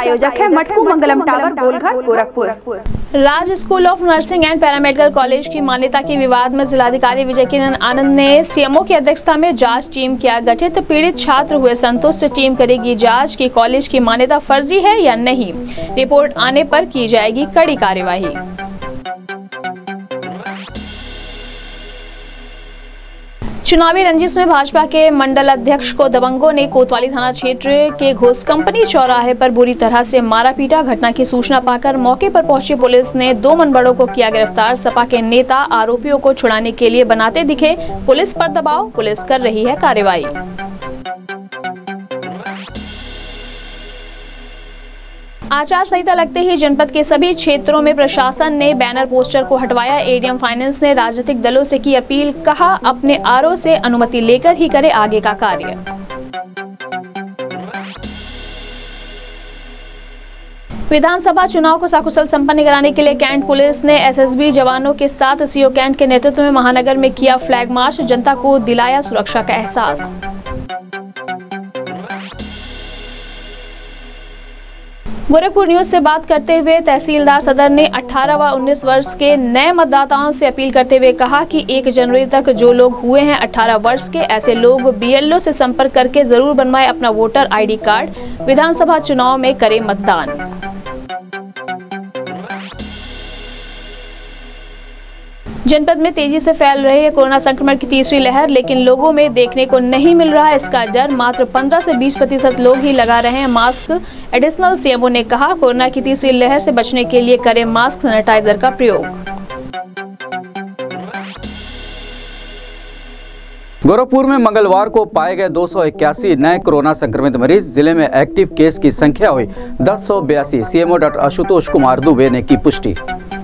प्रायोजक है Matku Mangalam tower, Golghar, Gorakhpur. Raj school of nursing and paramedical college की मान्यता के विवाद में जिलाधिकारी विजय किरण आनंद ने सीएमओ की अध्यक्षता में जांच टीम किया गठित। पीड़ित छात्र हुए संतुष्ट, टीम करेगी जांच कि कॉलेज की मान्यता फर्जी है या नहीं। रिपोर्ट आने पर की जाएगी कड़ी कार्यवाही। चुनावी रंजिश में भाजपा के मंडल अध्यक्ष को दबंगों ने कोतवाली थाना क्षेत्र के घोष कंपनी चौराहे पर बुरी तरह से मारा पीटा। घटना की सूचना पाकर मौके पर पहुंची पुलिस ने 2 मनबड़ों को किया गिरफ्तार। सपा के नेता आरोपियों को छुड़ाने के लिए बनाते दिखे पुलिस पर दबाव, पुलिस कर रही है कार्रवाई। आचार संहिता लगते ही जनपद के सभी क्षेत्रों में प्रशासन ने बैनर पोस्टर को हटवाया। एडीएम फाइनेंस ने राजनीतिक दलों से की अपील, कहा अपने आरओ से अनुमति लेकर ही करे आगे का कार्य। विधानसभा चुनाव को सकुशल संपन्न कराने के लिए कैंट पुलिस ने एसएसबी जवानों के साथ सीओ कैंट के नेतृत्व में महानगर में किया फ्लैग मार्च, जनता को दिलाया सुरक्षा का एहसास। गोरखपुर न्यूज से बात करते हुए तहसीलदार सदर ने 18 व 19 वर्ष के नए मतदाताओं से अपील करते हुए कहा कि 1 जनवरी तक जो लोग हुए हैं 18 वर्ष के, ऐसे लोग बीएलओ से संपर्क करके जरूर बनवाएं अपना वोटर आईडी कार्ड। विधानसभा चुनाव में करें मतदान। जनपद में तेजी से फैल रही है कोरोना संक्रमण की तीसरी लहर, लेकिन लोगों में देखने को नहीं मिल रहा है इसका डर। मात्र 15 से 20% लोग ही लगा रहे हैं मास्क। एडिशनल सीएमओ ने कहा कोरोना की तीसरी लहर से बचने के लिए करें मास्क, सैनिटाइजर का प्रयोग। गोरखपुर में मंगलवार को पाए गए 281 नए कोरोना संक्रमित मरीज। जिले में एक्टिव केस की संख्या हुई 1082। सीएमओ डॉक्टर आशुतोष कुमार दुबे ने की पुष्टि।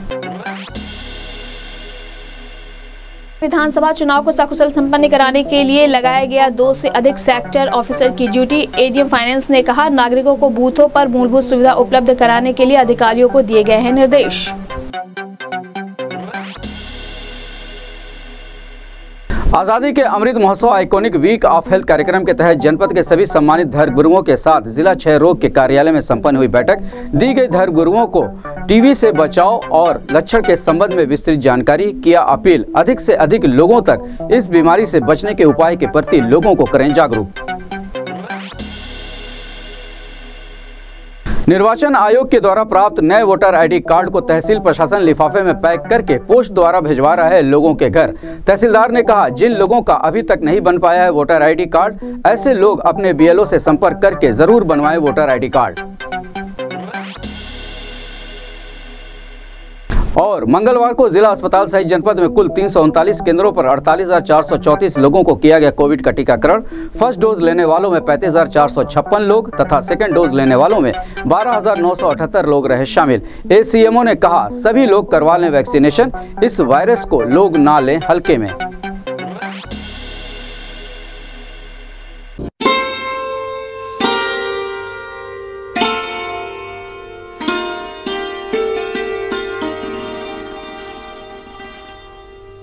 विधानसभा चुनाव को सकुशल संपन्न कराने के लिए लगाया गया 2 से अधिक सेक्टर ऑफिसर की ड्यूटी। एडीएम फाइनेंस ने कहा नागरिकों को बूथों पर मूलभूत सुविधा उपलब्ध कराने के लिए अधिकारियों को दिए गए हैं निर्देश। आजादी के Amrit Mahotsav iconic week of health कार्यक्रम के तहत जनपद के सभी सम्मानित धर्मगुरुओं के साथ जिला क्षय रोग के कार्यालय में संपन्न हुई बैठक। दी गई धर्मगुरुओं को टीबी से बचाव और लक्षण के संबंध में विस्तृत जानकारी, किया अपील अधिक से अधिक लोगों तक इस बीमारी से बचने के उपाय के प्रति लोगों को करें जागरूक। निर्वाचन आयोग के द्वारा प्राप्त नए वोटर आईडी कार्ड को तहसील प्रशासन लिफाफे में पैक करके पोस्ट द्वारा भिजवा रहा है लोगों के घर। तहसीलदार ने कहा जिन लोगों का अभी तक नहीं बन पाया है वोटर आईडी कार्ड, ऐसे लोग अपने बीएलओ से संपर्क करके जरूर बनवाएं वोटर आईडी कार्ड। और मंगलवार को जिला अस्पताल सहित जनपद में कुल 339 केंद्रों पर 48,434 लोगों को किया गया कोविड का टीकाकरण। फर्स्ट डोज लेने वालों में 35,456 लोग तथा सेकंड डोज लेने वालों में 12,978 लोग रहे शामिल। एसीएमओ ने कहा सभी लोग करवा लें वैक्सीनेशन, इस वायरस को लोग ना लें हल्के में।